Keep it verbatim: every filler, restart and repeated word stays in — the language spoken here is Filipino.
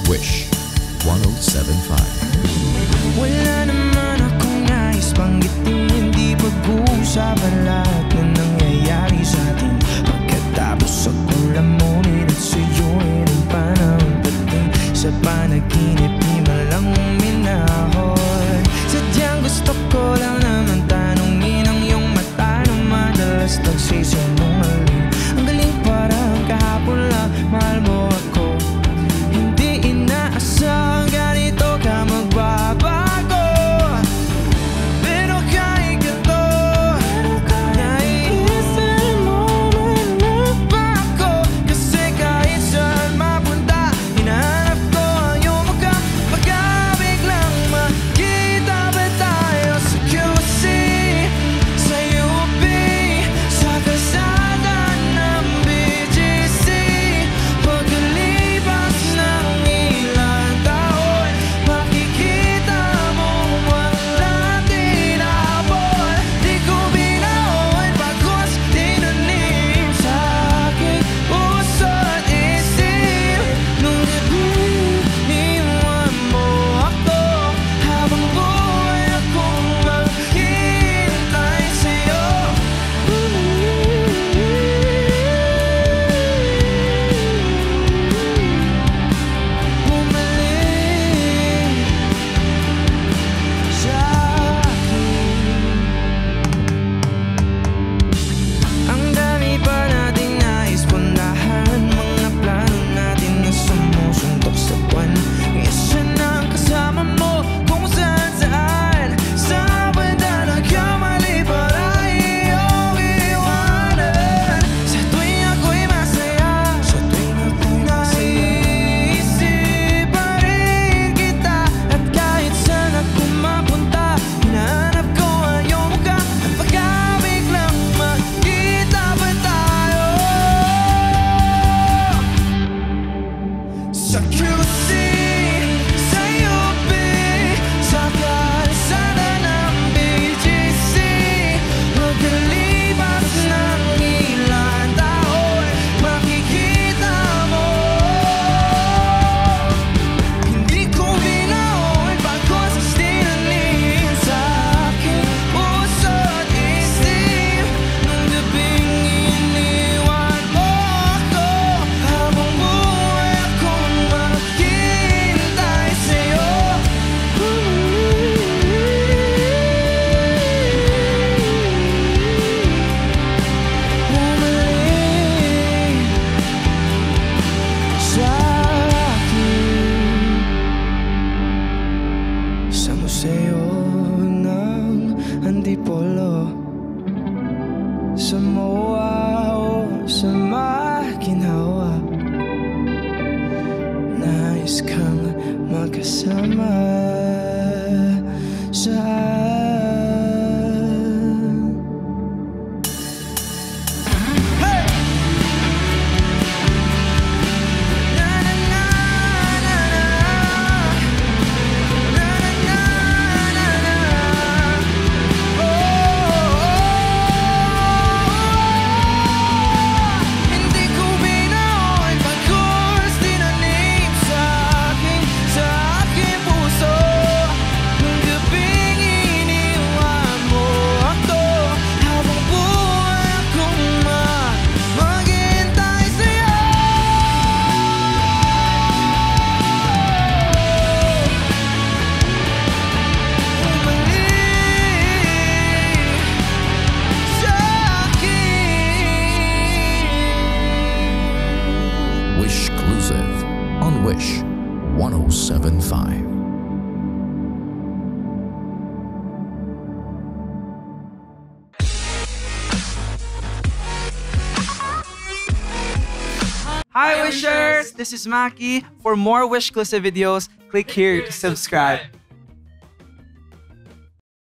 Wish one oh seven point five. Wala naman akong nais banggitin, hindi pag-uusapan lahat na nangyayari sa atin. Pagkatapos akong lamunin at suyuin ang panahon dating sa panaginip, di malang minahon. Sadyang gusto ko lang naman tanungin ang iyong mata na madalas nagsisinungaling. Ang galing parang kahapon lang, mahal mo ako. Hindi inaasang ganito ka magbabago. Pero kahit ganito, naiisip mo man ba ako? Kasi kahit saan mapunta, hinahanap ko ang iyong mukha. Baka biglang makita ba tayo sa Q C, sa U P, sa kalsada ng B G C? Pagkalipas ng ilang taon, makikita mo walang tinapon. Di ko binaon pagkos tinanim sa aking puso at isip. Nung iniwan mo ako, habang buhay akong maghihintay sa'yo. Bumalik sa akin. Ang dami pa nating nais puntahan, mga plano natin na sumusuntok sa buwan. Isa na ang kasama mo kung saan saan. Sa banda nagkamali para iyong iwanan. Sa tuwing ako'y masaya, sa tuwing ako'y naiisip pa rin kita. At kahit saan ako mapunta, hinahanap ko ang iyong mukha. Baka biglang makita ba tayo sa Q C, sa U P, sa kalsada ng B G C? Pagkalipas ng ilang taon, makikita mo. Hindi ko binaon pagkos tinanim sa aking puso at isip. Nung gabing iniwan mo ako, habang buhay akong maghihintay sa'yo. Bumalik sa akin, sa museo ng Antipolo, sa M O A o sa maginhawa. Nais kang magkasama saan. Hey! Na na na na na, na na na na na. Oh, hindi ko binaon pagkos tinanim sa aking, sa aking puso. Nung gabing iniwan mo ako, habang buhay akong ma- maghihintay sa'yo. Bumalik sa akin. WISHclusive on Wish one oh seven point five. Hi Wishers! This is Maki. For more WISHclusive videos, click here to subscribe.